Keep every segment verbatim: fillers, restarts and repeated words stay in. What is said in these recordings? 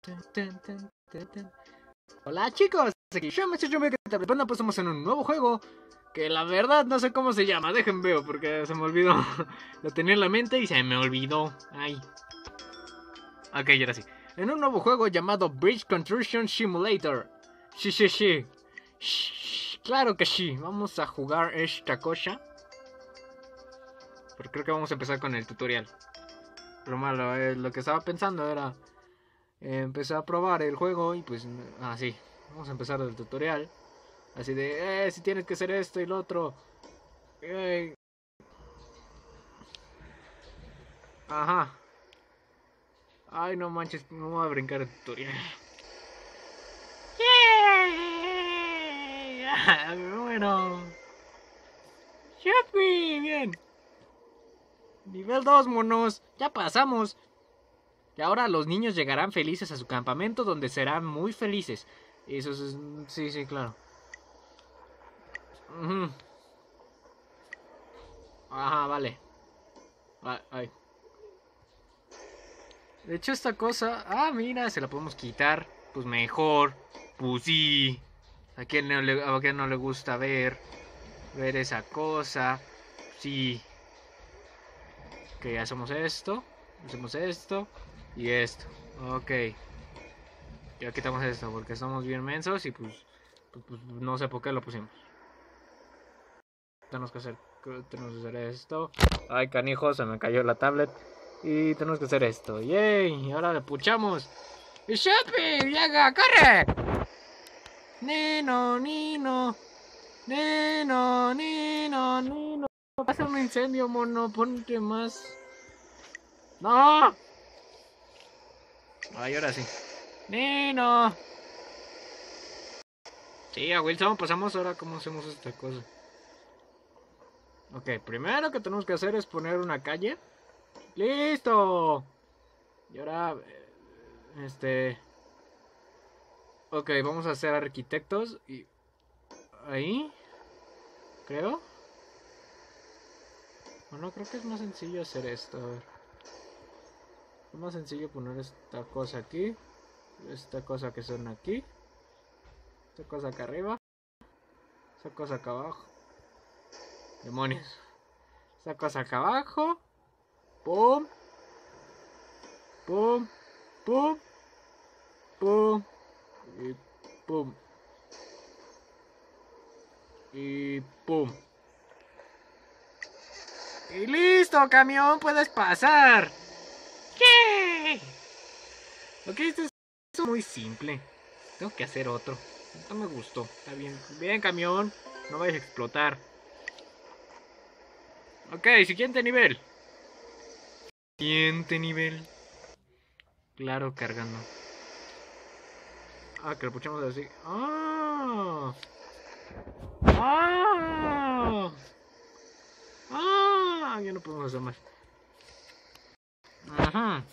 Hola chicos, aquí yo me estoy que te bueno, pues estamos en un nuevo juego que la verdad no sé cómo se llama, dejen veo porque se me olvidó. Lo tenía en la mente y se me olvidó. Ay. Ok, ya ahora sí. En un nuevo juego llamado Bridge Construction Simulator. Sí, sí, sí. Shh, claro que sí, vamos a jugar esta cosa. Pero creo que vamos a empezar con el tutorial. Lo malo, eh, lo que estaba pensando era eh, empezar a probar el juego y pues así. Ah, vamos a empezar el tutorial. Así de, eh, si tienes que hacer esto y lo otro. Eh, ajá. Ay, no manches, no voy a brincar el tutorial. Yeah. Bueno. Yupi, bien. Nivel dos, monos. Ya pasamos. Y ahora los niños llegarán felices a su campamento donde serán muy felices. Eso es... Sí, sí, claro. Uh-huh. Ajá, vale. Ay, ay. De hecho, esta cosa... Ah, mira, se la podemos quitar. Pues mejor. Pues sí. ¿A quién no le, a quién no le gusta ver? Ver esa cosa. Sí. Ok, hacemos esto. Hacemos esto. Y esto. Ok. Ya quitamos esto porque estamos bien mensos y pues, pues, pues no sé por qué lo pusimos. Tenemos que hacer, tenemos que hacer esto. Ay, canijo, se me cayó la tablet. Y tenemos que hacer esto. ¡Yay! Y ahora le puchamos. ¡Y Shopee! ¡Llega! ¡Corre! Nino, Nino. Nino, Nino, Nino. Pasa un incendio, mono. Ponte más. ¡No! Ay, ahora sí. Nino. Sí, a Wilson pasamos ahora cómo hacemos esta cosa. Ok, primero que tenemos que hacer es poner una calle. ¡Listo! Y ahora... Este... Ok, vamos a ser arquitectos y... Ahí... Creo. Bueno, creo que es más sencillo hacer esto. A ver. Es más sencillo poner esta cosa aquí. Esta cosa que son aquí. Esta cosa acá arriba. Esta cosa acá abajo. Demonios. Esta cosa acá abajo. Pum. Pum. Pum. Pum. Y pum. Y pum. Y listo, camión, puedes pasar. ¡Yay! Ok, esto es muy simple. Tengo que hacer otro. No me gustó. Está bien. Bien, camión. No vayas a explotar. Ok, siguiente nivel. Siguiente nivel. Claro, cargando. Ah, que lo puchamos así. ¡Ah! ¡Ah! ¡Ah! Ya no podemos hacer más. Ajá.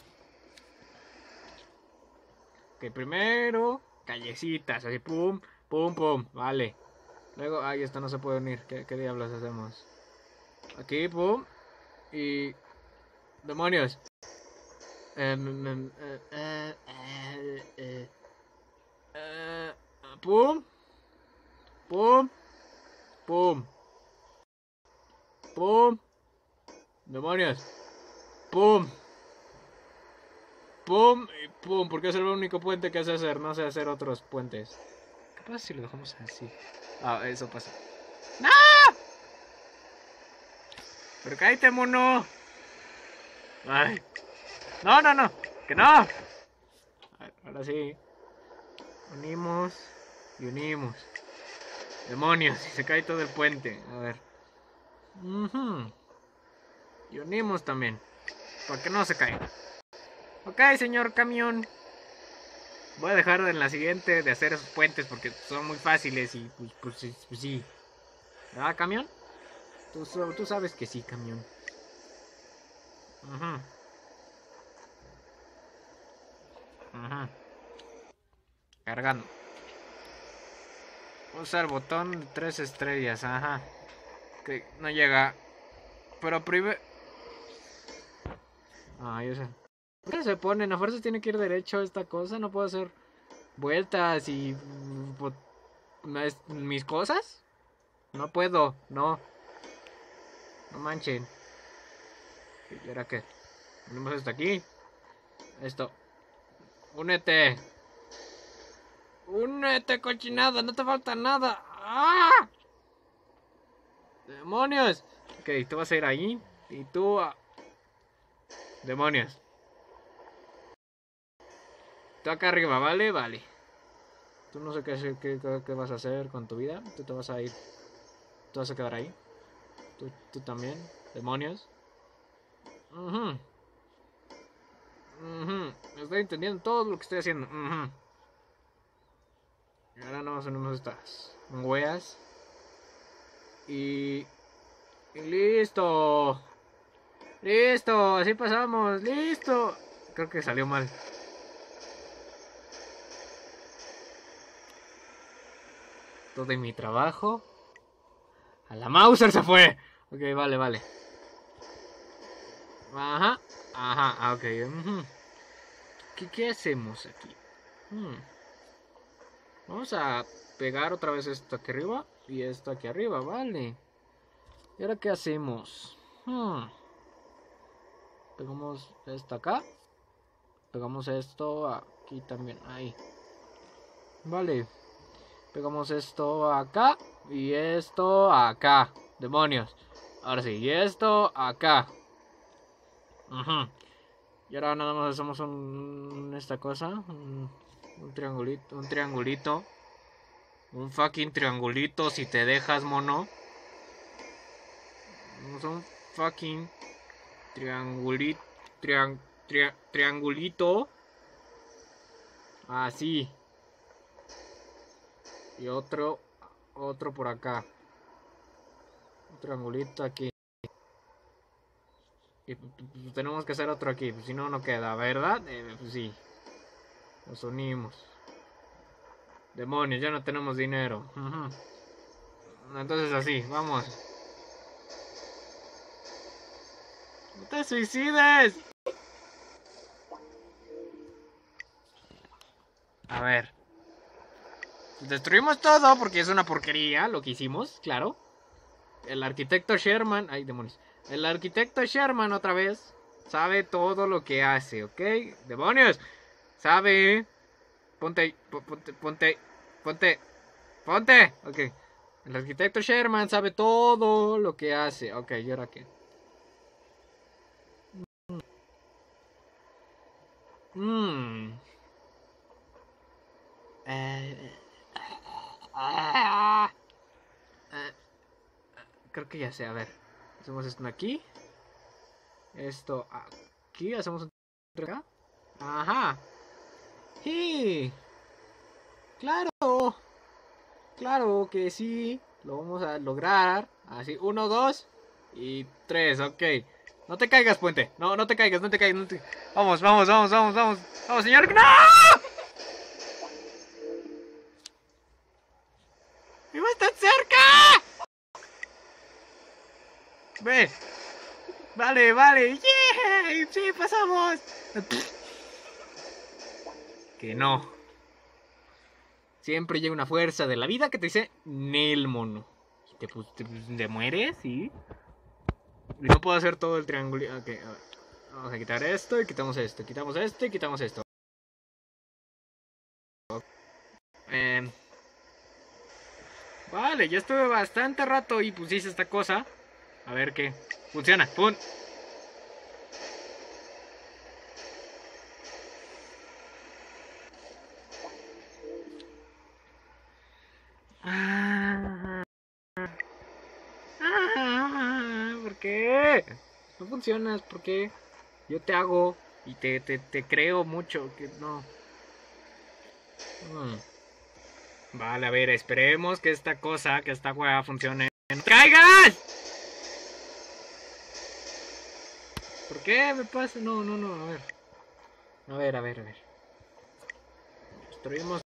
Ok, primero, callecitas, así, pum, pum, pum, vale. Luego, ahí esta no se puede unir. ¿Qué, qué diablos hacemos? Aquí, pum, y... ¡Demonios! Um, um, uh, uh, uh, uh, uh, pum, pum, pum, pum, demonios, pum, pum y pum, porque es el único puente que sé hacer, no sé hacer otros puentes. ¿Qué pasa si lo dejamos así? Ah, eso pasa. ¡No! ¡Pero cállate, mono! ¡Ay! ¡No, no, no! ¡Que no! Ahora sí. Unimos y unimos. Demonios, y se cae todo el puente. A ver. Uh-huh. Y unimos también. Para que no se caiga. Ok, señor camión. Voy a dejar en la siguiente de hacer esos puentes porque son muy fáciles y pues, pues, pues sí. ¿Verdad, camión? Tú, tú sabes que sí, camión. Ajá. Uh-huh. Ajá. Uh-huh. Cargando. Usa el botón de tres estrellas. Ajá. Que no llega. Pero primero... Ah, yo sé. ¿Por qué se ponen? A fuerza tiene que ir derecho esta cosa. No puedo hacer vueltas y... ¿Mis cosas? No puedo, no. No manchen. ¿Y ahora qué? Ponemos esto aquí. Esto. Únete. Únete, cochinada. No te falta nada. ¡Ah! ¡Demonios! Ok, tú vas a ir ahí. Y tú... A... Demonios. Tú acá arriba, ¿vale? Vale. Tú no sé qué, qué, qué, qué vas a hacer con tu vida. Tú te vas a ir. Tú vas a quedar ahí. Tú, tú también. Demonios. Uh-huh. Uh-huh. Estoy entendiendo todo lo que estoy haciendo. Uh-huh. Y ahora nos unimos estas hueas. Y... y listo. Listo. Así pasamos. Listo. Creo que salió mal. Todo mi trabajo. A la Mauser se fue. Ok, vale, vale. Ajá. Ajá, ok. Uh-huh. ¿Qué, ¿Qué hacemos aquí? Hmm. Vamos a pegar otra vez esto aquí arriba y esto aquí arriba, vale. ¿Y ahora qué hacemos? Hmm. Pegamos esto acá. Pegamos esto aquí también, ahí. Vale. Pegamos esto acá y esto acá. Demonios. Ahora sí, y esto acá. Uh-huh. Y ahora nada más hacemos un, esta cosa. Un, un triangulito. Un triangulito. Un fucking triangulito si te dejas, mono. Un fucking triangulito. Triang, tri, triangulito. Así. Y otro. Otro por acá. Un triangulito aquí. Y pues, tenemos que hacer otro aquí. Pues, si no, no queda, ¿verdad? Eh, pues sí. Nos unimos. Demonios, ya no tenemos dinero. Uh-huh. Entonces así, vamos. ¡No te suicides! A ver. Destruimos todo porque es una porquería lo que hicimos, claro. El arquitecto Sherman... Ay, demonios. El arquitecto Sherman otra vez sabe todo lo que hace, ¿ok? ¡Demonios! Sabe... Ponte, ponte, ponte, ponte, ponte. Ok. El arquitecto Sherman sabe todo lo que hace. Ok, ¿y ahora qué? Mmm. Eh, ah, eh, creo que ya sé, a ver. Hacemos esto aquí. Esto aquí. Hacemos un acá. Ajá. Sí. Claro. Claro que sí. Lo vamos a lograr. Así, uno, dos y tres, ok. No te caigas, puente. No, no te caigas, no te caigas. No te... Vamos, vamos, vamos, vamos, vamos. Vamos, señor. ¡No! ¡Iba tan cerca! Ve. Vale, vale. ¡Yeah! Sí, pasamos. Que no. Siempre llega una fuerza de la vida que te dice Nel, mono. Y te, pues, te, te mueres, ¿sí? Y no puedo hacer todo el triángulo. Ok, a ver. Vamos a quitar esto y quitamos esto. Quitamos esto y quitamos esto. Eh, vale, ya estuve bastante rato y pues hice esta cosa. A ver qué. Funciona. ¡Pum! Ah, ah, ¿por qué? No funcionas, ¿por qué? Yo te hago y te, te, te creo mucho. Que no. Hmm. Vale, a ver, esperemos que esta cosa, que esta hueá funcione. ¡No caigas! ¿Por qué me pasa? No, no, no, a ver. A ver, a ver, a ver. Destruimos.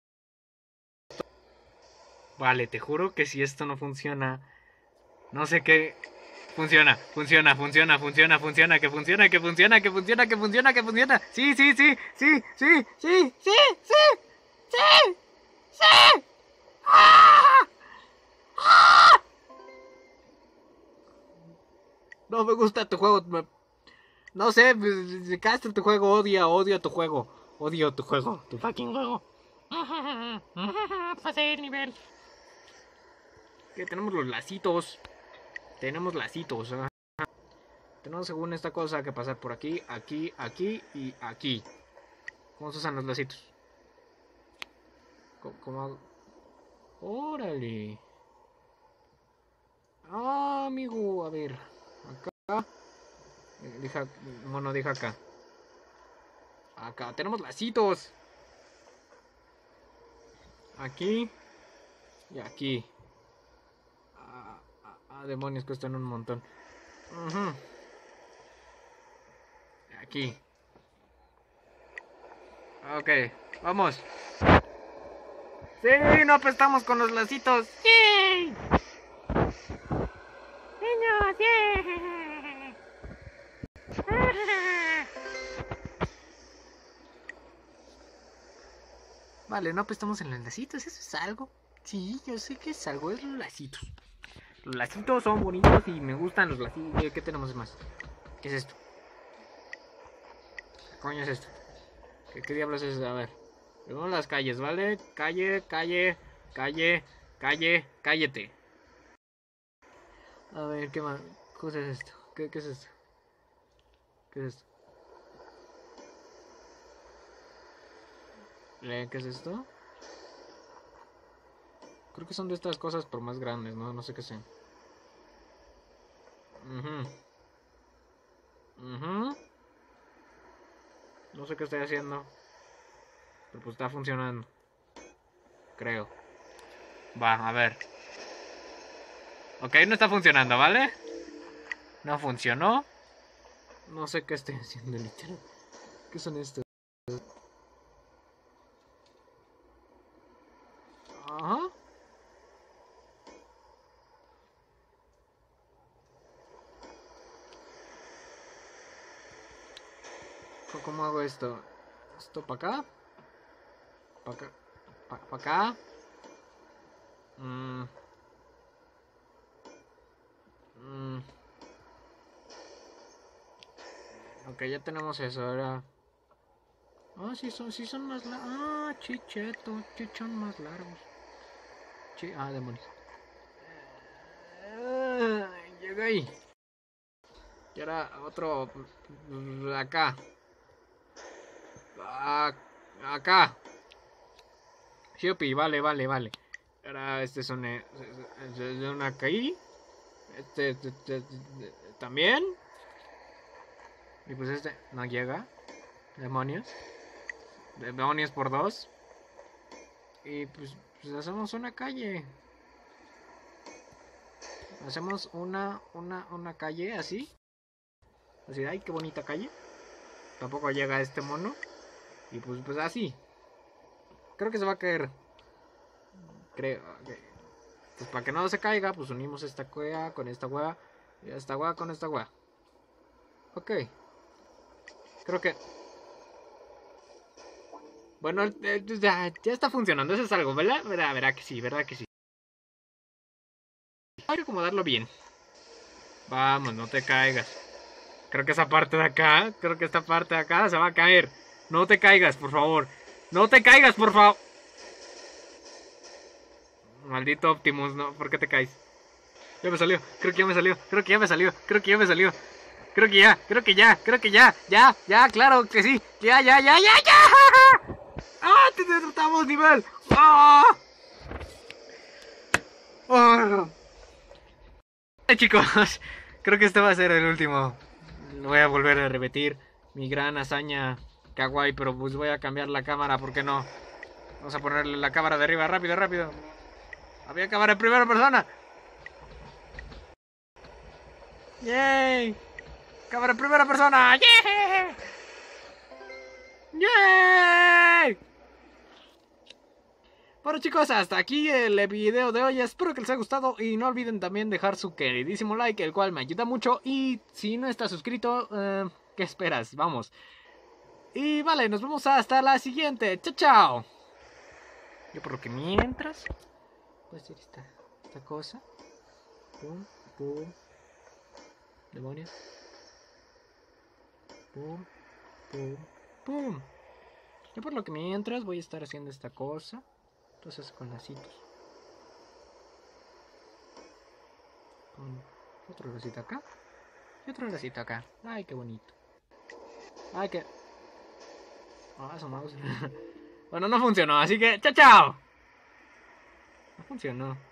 Vale, te juro que si esto no funciona, no sé qué funciona, funciona, funciona, funciona, funciona, que funciona, que funciona, que funciona, que funciona, que funciona. Sí, sí, sí, sí, sí, sí, sí, sí, sí, sí. ¡Ah! ¡Ah! No me gusta tu juego. Me... No sé, me casta tu juego, odia, odio tu juego. Odio tu juego, tu fucking juego. Pasé el nivel. Que tenemos los lacitos. Tenemos lacitos. ¿eh? Tenemos según esta cosa que pasar por aquí, aquí, aquí y aquí. ¿Cómo se usan los lacitos? ¿Cómo, cómo hago? Órale. Ah, amigo, a ver. Acá. Deja, mono, deja acá. Acá tenemos lacitos. Aquí. Y aquí. Ah, ah, ah, demonios, cuestan un montón. Uh-huh. Aquí. Ok, vamos. Sí, no apestamos con los lacitos. ¡Sí! Niños, ¡sí! Vale, no apestamos en los lacitos, eso es algo. Sí, yo sé que es algo, es los lacitos. Los lacitos son bonitos y me gustan los lacitos. ¿Qué tenemos más? ¿Qué es esto? ¿Qué coño es esto? ¿Qué, qué diablos es? A ver. Vemos las calles, ¿vale? Calle, calle, calle, calle, cállate. A ver, ¿qué más? ¿Qué es esto? ¿Qué, qué es esto? ¿Qué es esto? ¿Qué es esto? Creo que son de estas cosas, pero más grandes, ¿no? No sé qué sean. Uh-huh. Uh-huh. No sé qué estoy haciendo. Pero pues está funcionando. Creo. Va, a ver. Ok, no está funcionando, ¿vale? No funcionó. No sé qué estoy haciendo, literal. ¿Qué son estos? Ajá. ¿Cómo hago esto? ¿Esto para acá? ¿Para acá? ¿Para pa acá? Mm. Mm. Ok, ya tenemos eso, ahora... Ah, sí son, sí son más largos. Ah, chicheto, chichón más largos. Chi ah, demonios. Ah, llega ahí. Y ahora otro... Acá. Ah, acá. Xiupi, vale, vale, vale. Ahora este es una... Es una aquí. Este, este, este, este también. Y pues este no llega. Demonios. Demonios por dos. Y pues, pues hacemos una calle. Hacemos una, una, una calle así. Así, ay, qué bonita calle. Tampoco llega este mono. Y pues, pues así. Creo que se va a caer. Creo. Okay. Pues para que no se caiga, pues unimos esta cueva con esta cueva. Y esta cueva con esta cueva. Ok. Creo que... Bueno, eh, ya, ya está funcionando. Eso es algo, ¿verdad? Verá, verá que sí, verdad que sí. Hay que acomodarlo bien. Vamos, no te caigas. Creo que esa parte de acá, creo que esta parte de acá se va a caer. No te caigas, por favor. No te caigas, por favor. Maldito Optimus, ¿no? ¿Por qué te caes? Ya me salió, creo que ya me salió, creo que ya me salió, creo que ya me salió. Creo que ya, creo que ya, creo que ya, ya, ya, claro que sí. Ya, ya, ya, ya, ya. ¡Ah! ¡Te derrotamos nivel! ¡Ah! ¡Oh! Hey, chicos, creo que este va a ser el último. Voy a volver a repetir mi gran hazaña kawaii, pero pues voy a cambiar la cámara, ¿por qué no? Vamos a ponerle la cámara de arriba, rápido, rápido. Había cámara en primera persona. ¡Yay! ¡Cámara en primera persona! ¡Yeah! ¡Yay! Bueno chicos, hasta aquí el video de hoy, espero que les haya gustado y no olviden también dejar su queridísimo like, el cual me ayuda mucho, y si no estás suscrito, eh, ¿qué esperas? Vamos. Y vale, nos vemos hasta la siguiente, chao chao. Yo por lo que mientras, voy a hacer esta, esta cosa, pum, pum, demonios, pum, pum, pum. Yo por lo que mientras voy a estar haciendo esta cosa. Entonces con lacitos. Con otro lacito acá. Y otro lacito acá. Ay, qué bonito. Ay, qué... Ah, su mouse. Bueno, no funcionó, así que... ¡Chao, chao! No funcionó.